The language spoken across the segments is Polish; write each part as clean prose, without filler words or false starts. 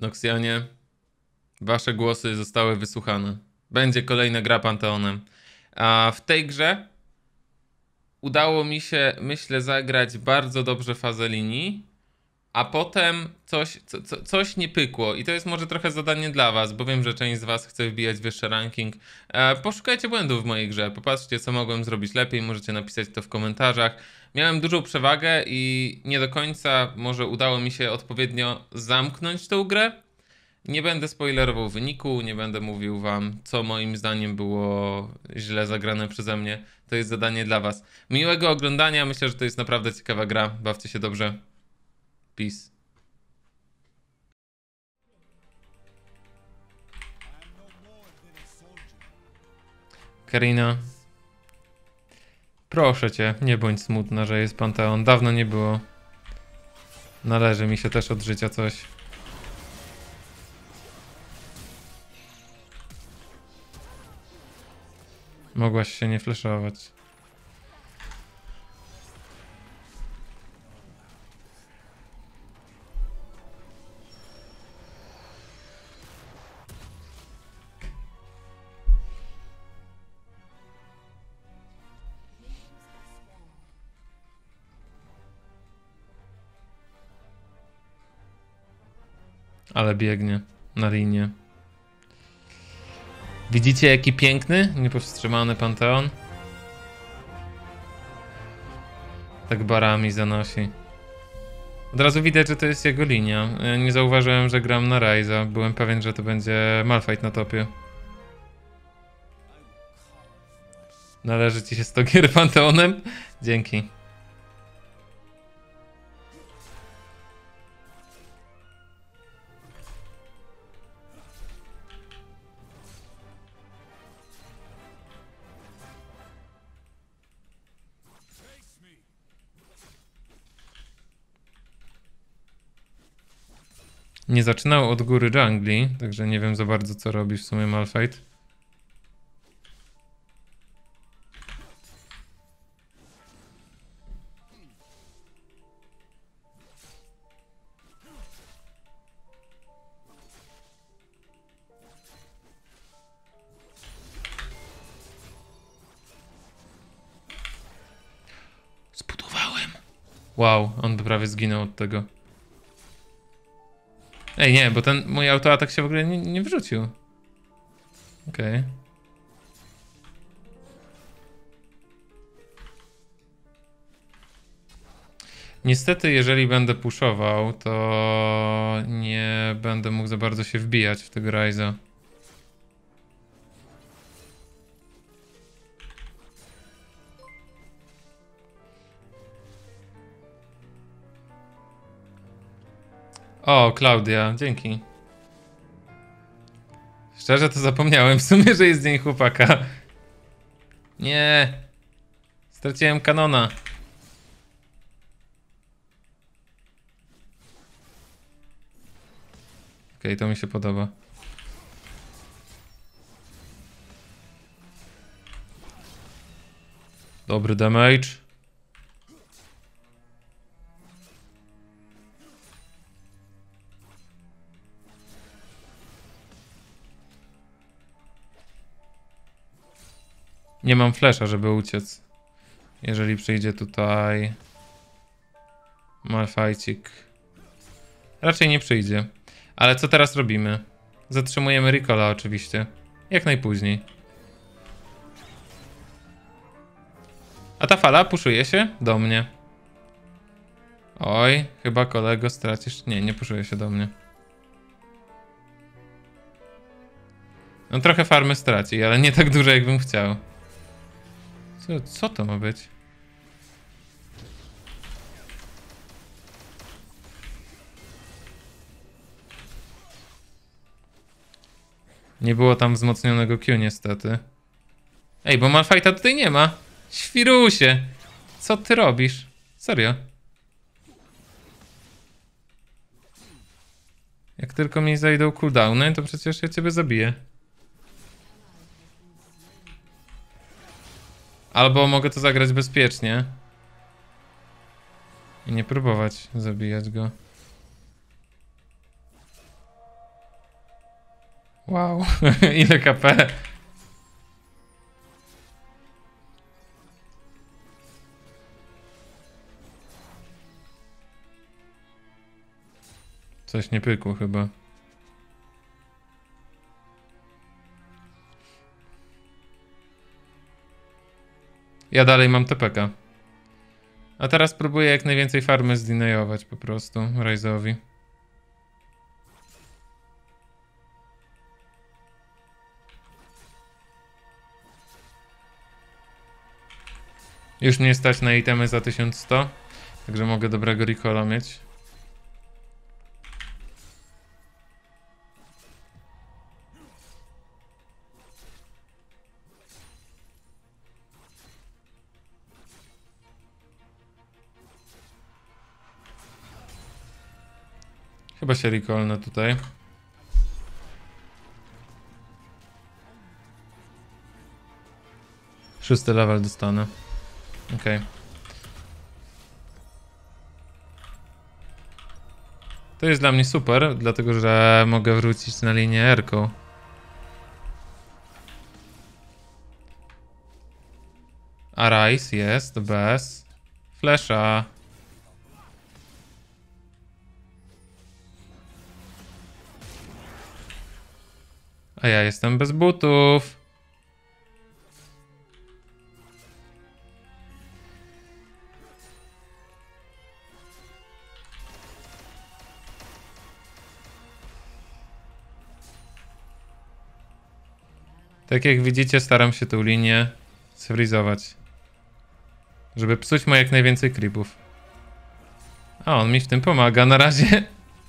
Noxianie, wasze głosy zostały wysłuchane. Będzie kolejna gra Panteonem. A w tej grze udało mi się, myślę, zagrać bardzo dobrze fazę linii, a potem coś nie pykło. I to jest może trochę zadanie dla was, bo wiem, że część z was chce wbijać wyższy ranking. Poszukajcie błędów w mojej grze, popatrzcie, co mogłem zrobić lepiej, możecie napisać to w komentarzach. Miałem dużą przewagę i nie do końca może udało mi się odpowiednio zamknąć tą grę. Nie będę spoilerował wyniku, nie będę mówił wam, co moim zdaniem było źle zagrane przeze mnie. To jest zadanie dla was. Miłego oglądania, myślę, że to jest naprawdę ciekawa gra. Bawcie się dobrze. Peace. Karina. Proszę cię, nie bądź smutna, że jest Panteon. Dawno nie było. Należy mi się też od życia coś. Mogłaś się nie flashować. Ale biegnie na linię. Widzicie, jaki piękny, niepowstrzymany Panteon? Tak barami zanosi. Od razu widać, że to jest jego linia. Ja nie zauważyłem, że gram na Ryza. Byłem pewien, że to będzie Malphite na topie. Należy ci się 100 gier Panteonem? Dzięki. Nie zaczynał od góry jungli, także nie wiem za bardzo, co robi w sumie Malphite. Zbudowałem. Wow, on by prawie zginął od tego. Ej, nie, bo ten mój autoatak się w ogóle nie wrzucił. Okej. Okay. Niestety, jeżeli będę puszował, to nie będę mógł za bardzo się wbijać w tego Ryza. O, Klaudia, dzięki. Szczerze to zapomniałem w sumie, że jest dzień chłopaka. Nie. Straciłem kanona. Okej, to mi się podoba. Dobry damage. Nie mam flasha, żeby uciec. Jeżeli przyjdzie tutaj Malfajcik. Raczej nie przyjdzie. Ale co teraz robimy? Zatrzymujemy Ricola oczywiście. Jak najpóźniej. A ta fala puszuje się do mnie. Oj, chyba kolego stracisz. Nie, nie puszuje się do mnie. No trochę farmy straci, ale nie tak dużo jakbym chciał. Co to ma być? Nie było tam wzmocnionego Q niestety. Ej, bo Malphite'a tutaj nie ma. Świrusie! Co ty robisz? Serio? Jak tylko mi zajdą cooldowny, to przecież ja ciebie zabiję. Albo mogę to zagrać bezpiecznie. I nie próbować zabijać go. Wow, ile KP? Coś nie pykło chyba. Ja dalej mam TPK. A teraz próbuję jak najwięcej farmy zdenayować po prostu Ryze'owi. Już mnie stać na itemy za 1100, także mogę dobrego recola mieć. Chyba się recallnę tutaj. Szósty level dostanę. Okej. To jest dla mnie super, dlatego że mogę wrócić na linię R-ką. Arise jest, bez. Flesza. A ja jestem bez butów. Tak jak widzicie, staram się tą linię sfrizować, żeby psuć mu jak najwięcej creepów. A on mi w tym pomaga na razie.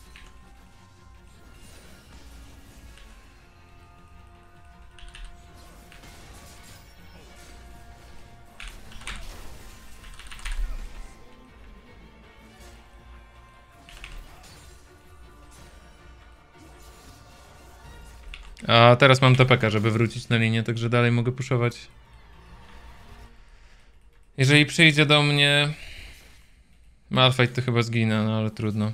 A teraz mam TPK, żeby wrócić na linię, także dalej mogę puszować. Jeżeli przyjdzie do mnie Malphite, to chyba zginę, no ale trudno.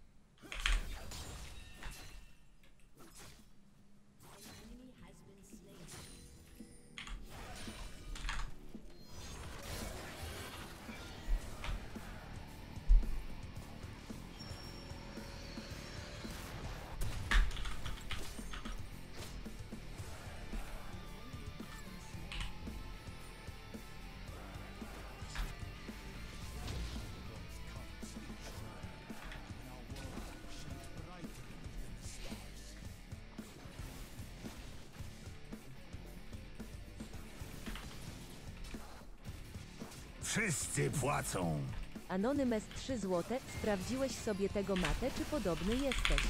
Wszyscy płacą. Anonymous 3 złote. Sprawdziłeś sobie tego matę, czy podobny jesteś?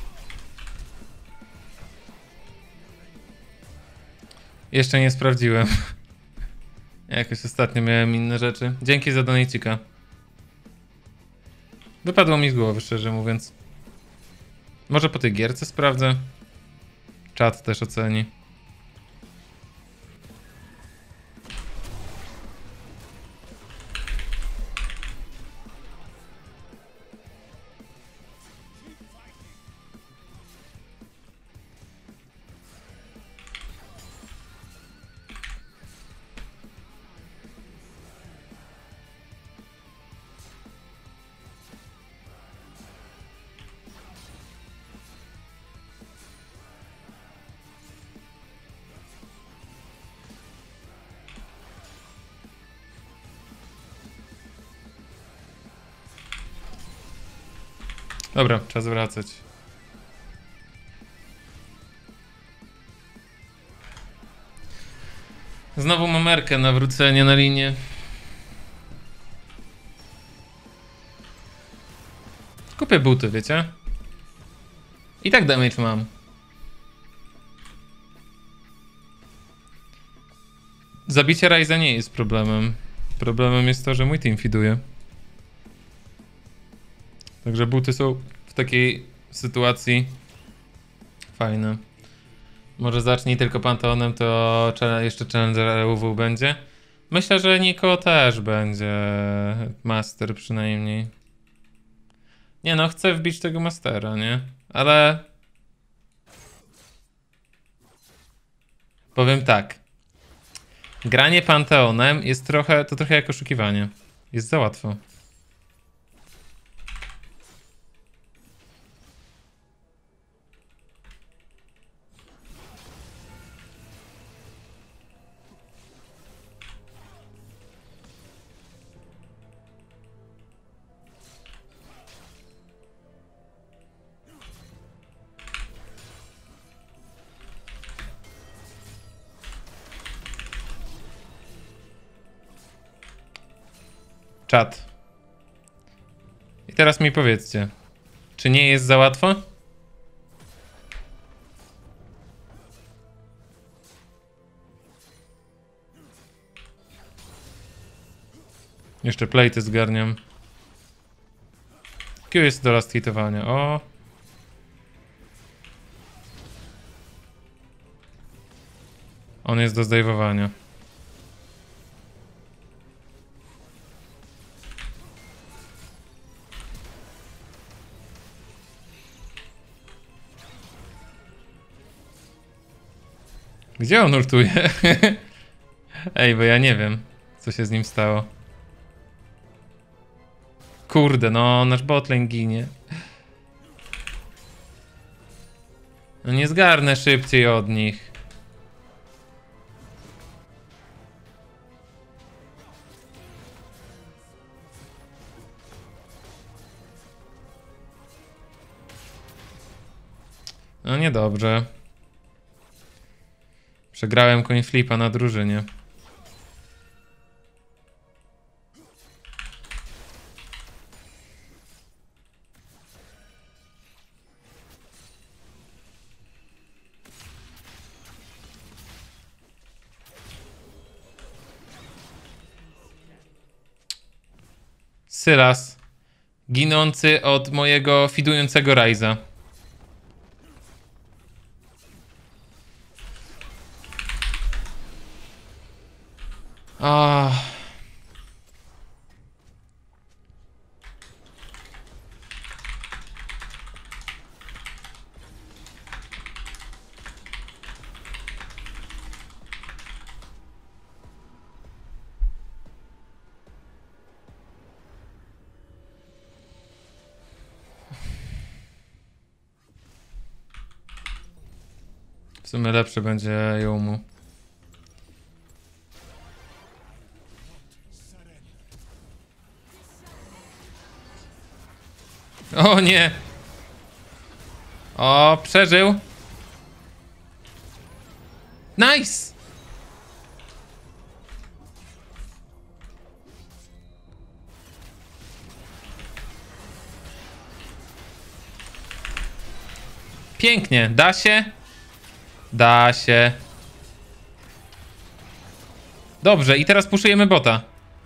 Jeszcze nie sprawdziłem. Jakoś ostatnio miałem inne rzeczy. Dzięki za donajcika. Wypadło mi z głowy, szczerze mówiąc. Może po tej gierce sprawdzę. Czat też oceni. Dobra, czas wracać. Znowu mam Erkę na wrócenie na linię. Kupię buty, wiecie? I tak damage mam. Zabicie Ryza nie jest problemem. Problemem jest to, że mój team fiduje. Także buty są w takiej sytuacji fajne. Może zacznij tylko Panteonem, to jeszcze Challenger UW będzie. Myślę, że Niko też będzie Master przynajmniej. Nie no, chcę wbić tego Mastera, nie? Ale... Powiem tak. Granie Panteonem jest trochę jak oszukiwanie. Jest za łatwo. Czat. I teraz mi powiedzcie, czy nie jest za łatwo? Jeszcze plejty zgarniam. Q jest do last hitowania. O. On jest do zdejmowania. Gdzie on ultuje? Ej, bo ja nie wiem, co się z nim stało. Kurde, no nasz botlane ginie. No nie zgarnę szybciej od nich. No niedobrze. Przegrałem coin flipa na drużynie. Sylas. Ginący od mojego fidującego Ryza. Ah. W sumie lepsze będzie Yomu. O nie! O, przeżył! Nice! Pięknie, da się? Da się. Dobrze, i teraz puszujemy bota.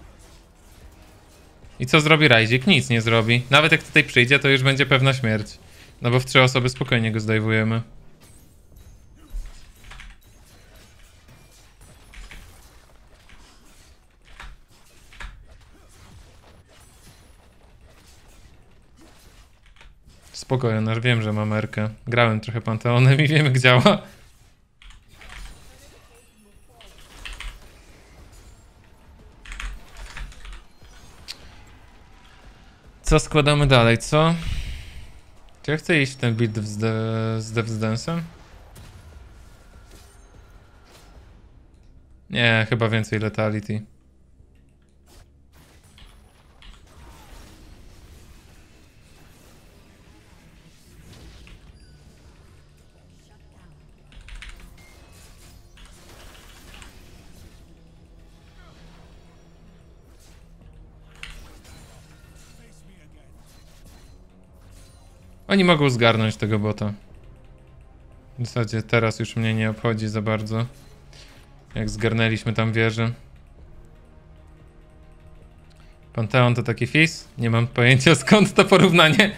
I co zrobi Ryzik? Nic nie zrobi. Nawet jak tutaj przyjdzie, to już będzie pewna śmierć. No bo w 3 osoby spokojnie go zdejmujemy. Spokojnie, nasz wiem, że ma merkę. Grałem trochę Panteonem i wiem jak działa. Co składamy dalej, co? Czy ja chcę iść w ten build z Death Dance'em? Nie, chyba więcej Letality. Oni mogą zgarnąć tego bota. W zasadzie teraz już mnie nie obchodzi za bardzo. Jak zgarnęliśmy tam wieżę. Panteon to taki fizz? Nie mam pojęcia skąd to porównanie.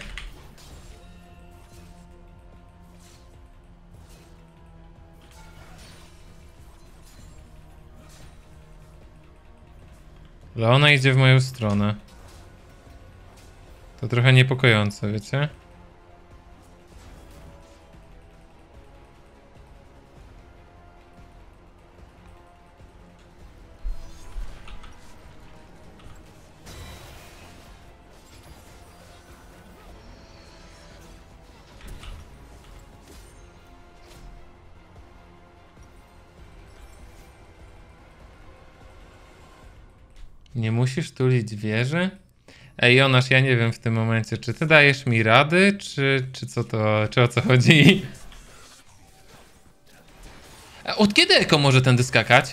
Leona idzie w moją stronę. To trochę niepokojące, wiecie? Nie musisz tulić wieży? Ej, Jonasz, ja nie wiem w tym momencie, czy ty dajesz mi rady, czy co to, czy o co chodzi? A od kiedy Eko może tędy skakać?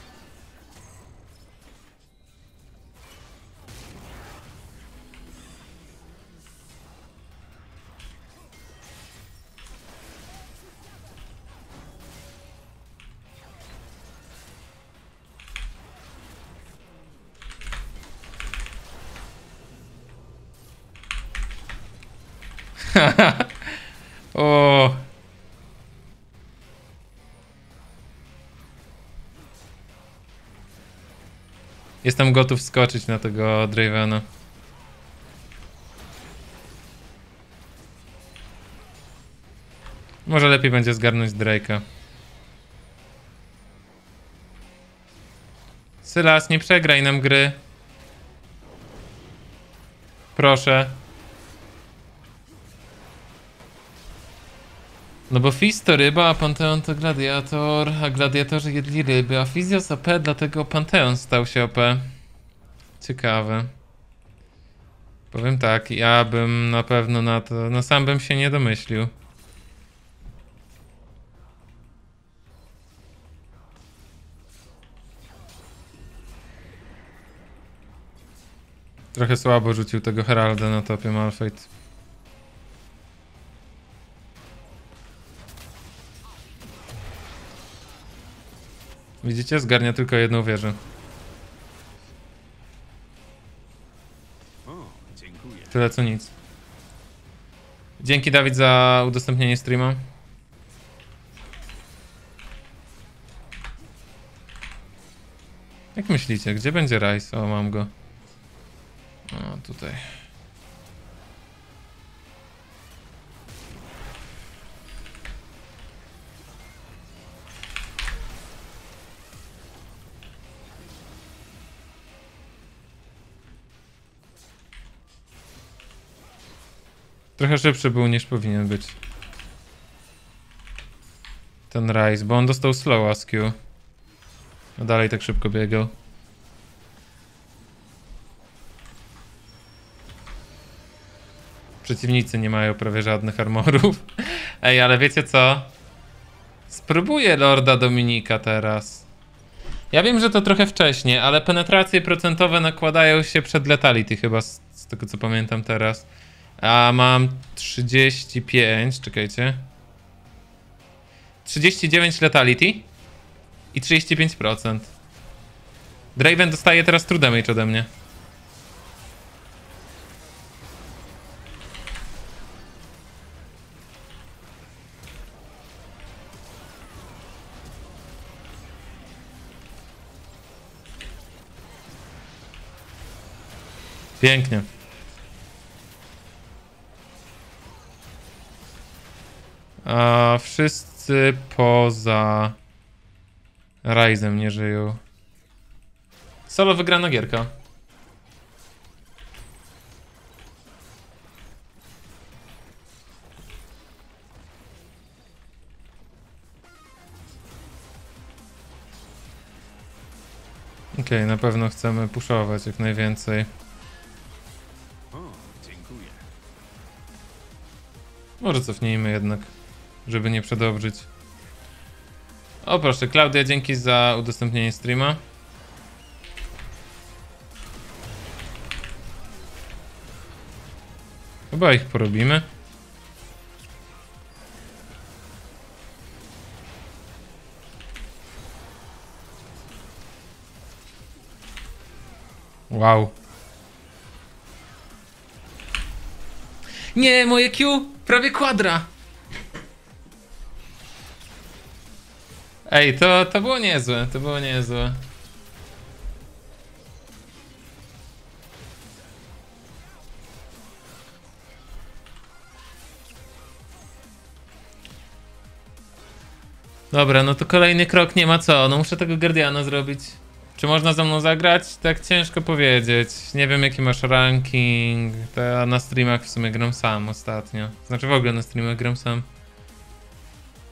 O. Jestem gotów skoczyć na tego Dravena. Może lepiej będzie zgarnąć Drake'a. Sylas, nie przegraj nam gry. Proszę. No bo Fizz to ryba, a Panteon to gladiator, a gladiatorzy jedli ryby, a Fizz OP, dlatego Panteon stał się OP. Ciekawe. Powiem tak, ja bym na pewno na to, no sam bym się nie domyślił. Trochę słabo rzucił tego Heralda na topie Malphite. Widzicie? Zgarnia tylko jedną wieżę. O, dziękuję. Tyle co nic. Dzięki Dawid za udostępnienie streama. Jak myślicie, gdzie będzie Ryze? O, mam go. O, tutaj. Trochę szybszy był niż powinien być. Ten Ryze, bo on dostał slow Q. A dalej tak szybko biegał. Przeciwnicy nie mają prawie żadnych armorów. Ej, ale wiecie co? Spróbuję Lorda Dominika teraz. Ja wiem, że to trochę wcześnie, ale penetracje procentowe nakładają się przed Letality chyba, z tego co pamiętam teraz. A mam 35, czekajcie. 39 Letality i 35%. Draven dostaje teraz true damage ode mnie. Pięknie. A wszyscy poza Ryzem nie żyją. Solo wygrana gierka. Okej, na pewno chcemy puszować jak najwięcej. O, dziękuję. Może cofnijmy jednak, żeby nie przedobrzyć. O proszę, Klaudia, dzięki za udostępnienie streama. Chyba ich porobimy. Wow. Nie, moje Q prawie kwadra. Ej, to było niezłe, to było niezłe. Dobra, no to kolejny krok, nie ma co, no muszę tego Guardiana zrobić. Czy można ze mną zagrać? Tak ciężko powiedzieć. Nie wiem jaki masz ranking. To ja na streamach w sumie gram sam ostatnio. Znaczy w ogóle na streamach gram sam.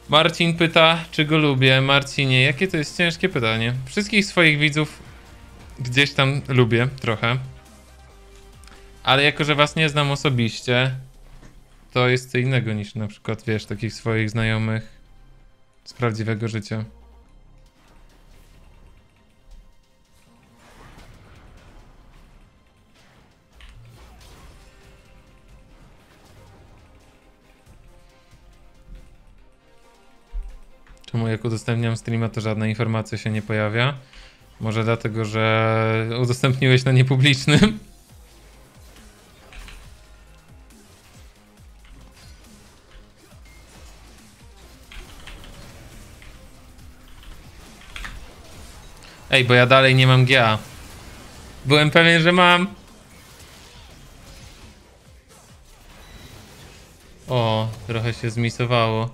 Marcin pyta, czy go lubię. Marcinie, jakie to jest ciężkie pytanie. Wszystkich swoich widzów gdzieś tam lubię trochę. Ale jako, że was nie znam osobiście, to jest co innego niż na przykład, wiesz, takich swoich znajomych z prawdziwego życia. Czemu jak udostępniam streama, to żadna informacja się nie pojawia? Może dlatego, że udostępniłeś na niepublicznym? Ej, bo ja dalej nie mam GA. Byłem pewien, że mam. O, trochę się zmisowało.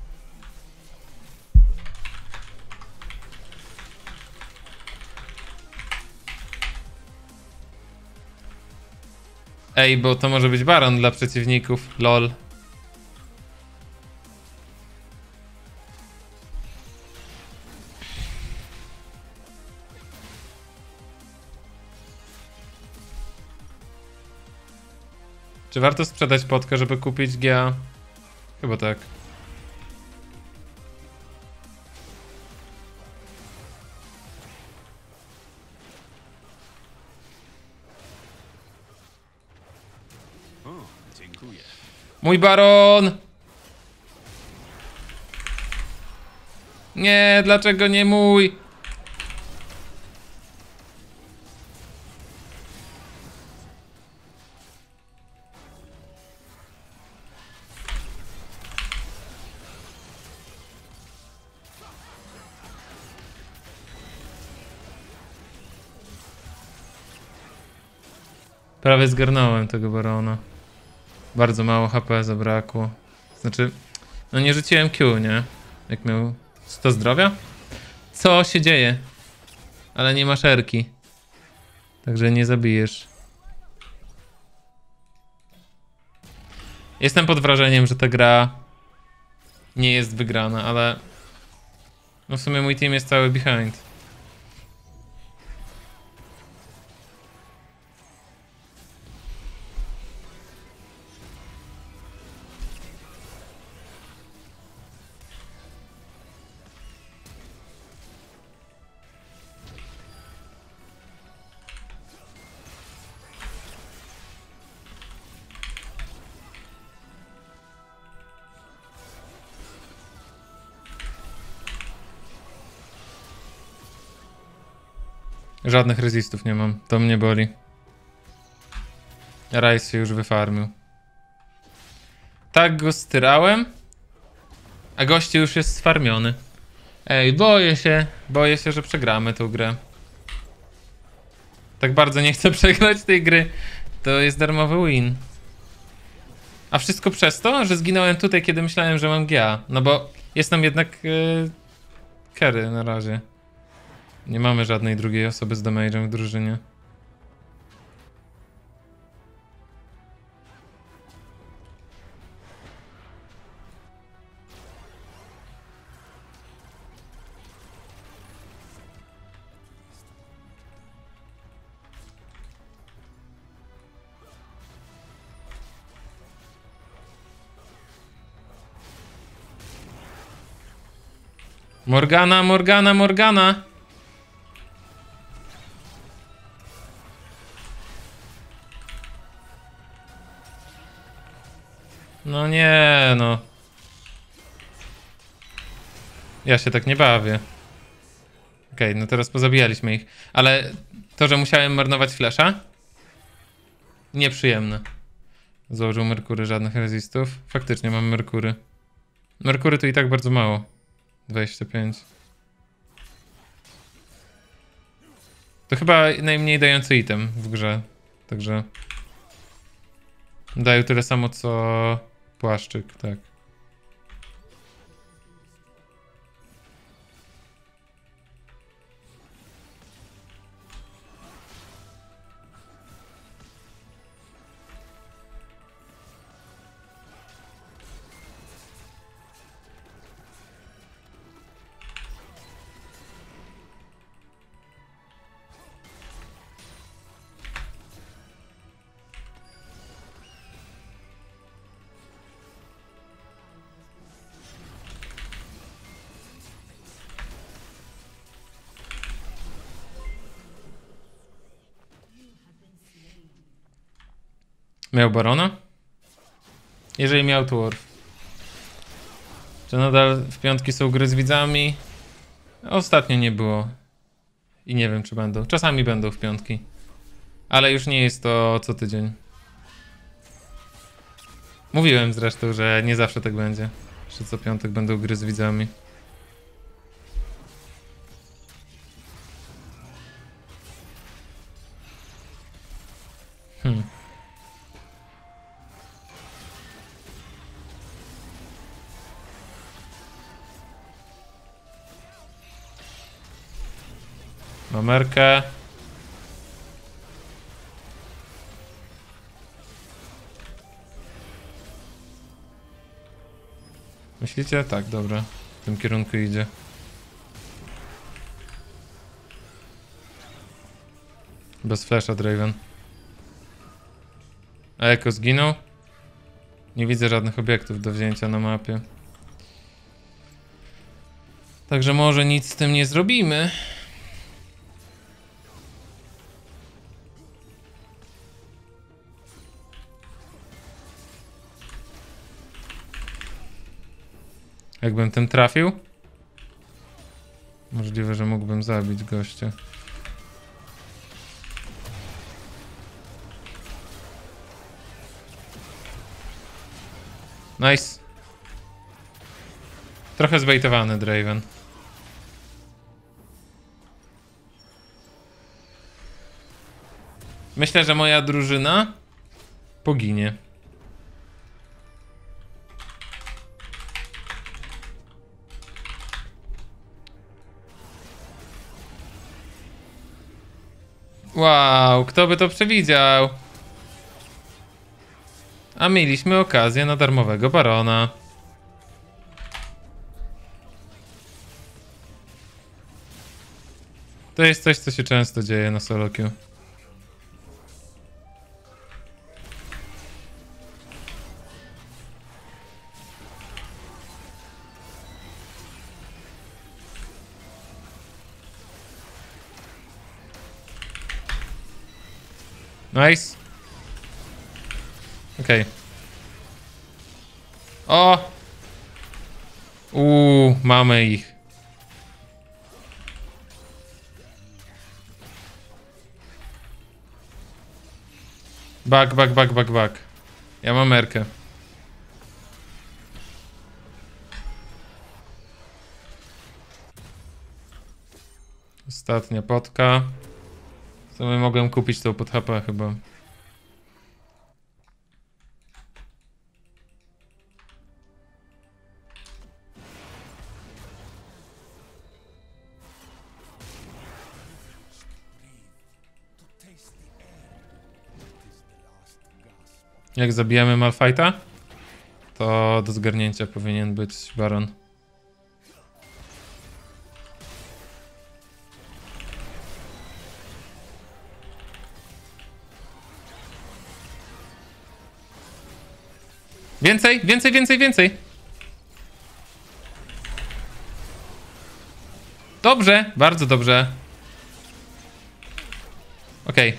Ej, bo to może być baron dla przeciwników. LOL. Czy warto sprzedać potkę, żeby kupić GA? Chyba tak. O, dziękuję. Mój baron! Nie, dlaczego nie mój? Prawie zgarnąłem tego barona. Bardzo mało HP zabrakło. Znaczy, no nie rzuciłem Q, nie? Jak miał 100 zdrowia? Co się dzieje? Ale nie masz erki. Także nie zabijesz. Jestem pod wrażeniem, że ta gra nie jest wygrana, ale no w sumie mój team jest cały behind. Żadnych resistów nie mam, to mnie boli. Rajs się już wyfarmił. Tak go styrałem, a goście już jest sfarmiony. Ej, boję się, że przegramy tą grę. Tak bardzo nie chcę przegrać tej gry. To jest darmowy win. A wszystko przez to, że zginąłem tutaj, kiedy myślałem, że mam GA. No bo jestem jednak carry na razie. Nie mamy żadnej drugiej osoby z damage'em w drużynie. Morgana, Morgana, Morgana! No nie, no. Ja się tak nie bawię. Okej, no teraz pozabijaliśmy ich. Ale to, że musiałem marnować flesza? Nieprzyjemne. Założył Merkury, żadnych resistów. Faktycznie mam Merkury. Merkury to i tak bardzo mało. 25. To chyba najmniej dający item w grze. Także... dają tyle samo co płaszczyk, tak. Miał barona? Jeżeli miał, to Worf. Czy nadal w piątki są gry z widzami? Ostatnio nie było. I nie wiem, czy będą. Czasami będą w piątki. Ale już nie jest to co tydzień. Mówiłem zresztą, że nie zawsze tak będzie. Że co piątek będą gry z widzami. Mamerkę. Myślicie? Tak, dobra. W tym kierunku idzie. Bez flasha Draven. A Eko zginął? Nie widzę żadnych obiektów do wzięcia na mapie. Także może nic z tym nie zrobimy. Jakbym tym trafił? Możliwe, że mógłbym zabić gościa. Nice. Trochę zbejtowany Draven. Myślę, że moja drużyna poginie. Wow, kto by to przewidział? A mieliśmy okazję na darmowego barona. To jest coś, co się często dzieje na solo queue. Nice. Okej. O! Mamy ich. Back. Ja mam merkę. Ostatnia potka. Co my mogłem kupić tą pod HP chyba. Jak zabijemy Malphite'a, to do zgarnięcia powinien być Baron. Więcej! Dobrze, bardzo dobrze. Okej.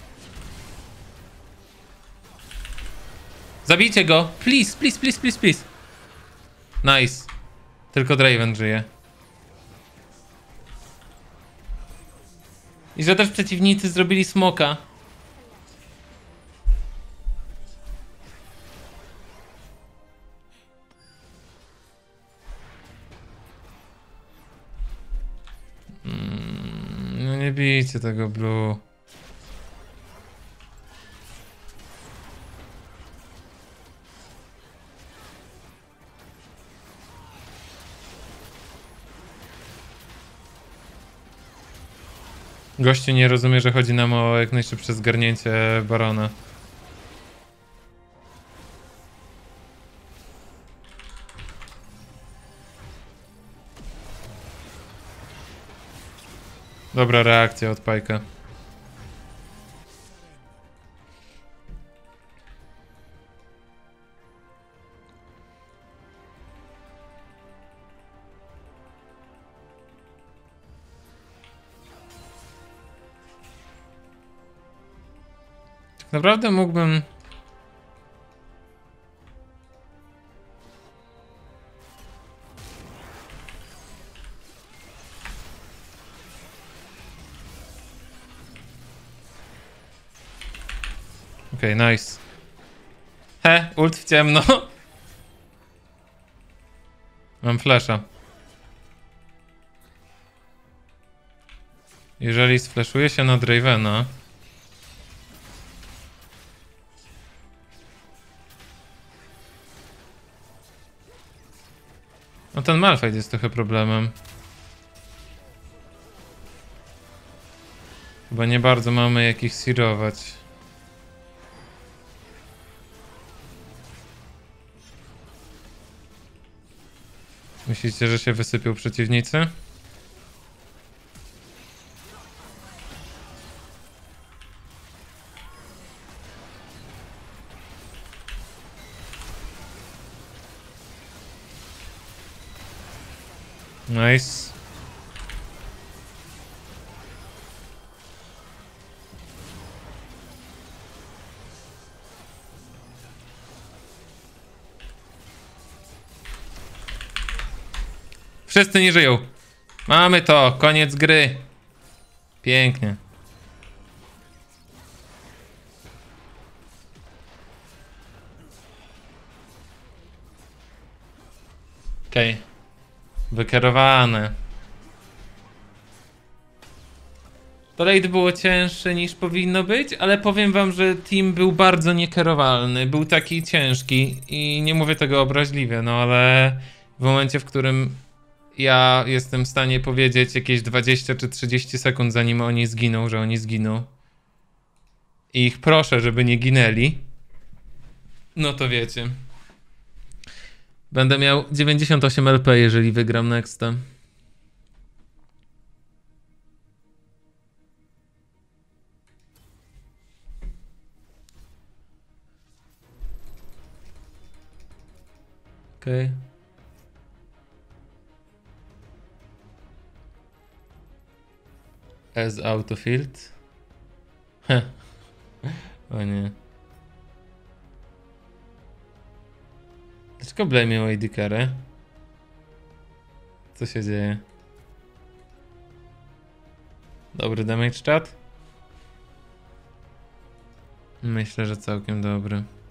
Zabijcie go! Please! Nice. Tylko Draven żyje. I że też przeciwnicy zrobili smoka. No nie bijcie tego blue. Gościu nie rozumie, że chodzi nam o jak najszybsze zgarnięcie barona. Dobra reakcja od Pajka. Tak naprawdę mógłbym Okej, nice. He, ult w ciemno. Mam flasha. Jeżeli sflashuje się na Dravena, no ten Malphite jest trochę problemem. Chyba nie bardzo mamy jak ich seerować. Myślicie, że się wysypią przeciwnicy? Nice. Wszyscy nie żyją. Mamy to, koniec gry. Pięknie. Okej. Wykierowane. To late było cięższe niż powinno być, ale powiem wam, że team był bardzo niekierowalny. Był taki ciężki i nie mówię tego obraźliwie, no ale w momencie, w którym ja jestem w stanie powiedzieć jakieś 20 czy 30 sekund zanim oni zginą, że oni zginą i ich proszę, żeby nie ginęli, no to wiecie. Będę miał 98 LP, jeżeli wygram nexta. Okej. As autofield. Heh. O nie. Dlaczego blame o AD carry? Co się dzieje? Dobry damage chat? Myślę, że całkiem dobry.